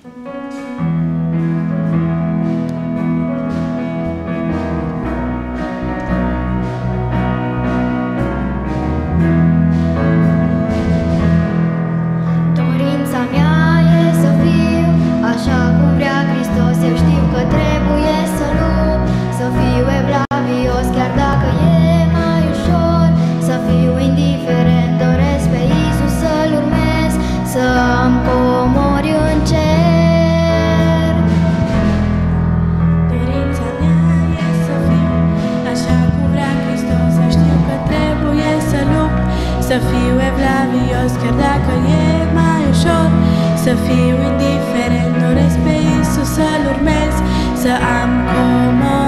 Dorința mea e să fiu așa cum vrea Hristos. Eu știu că trebuie să lupt, să fiu evlavios, chiar dacă e mai ușor. Să fiu indiferent, doresc pe Iisus să-L urmez, să am comori în cer. Dorința mea e să fiu așa cum vrea Hristos. Eu știu că trebuie să lupt, să fiu evlavios, chiar dacă e mai ușor. Să fiu indiferent, doresc pe Iisus să-L urmez, să am comori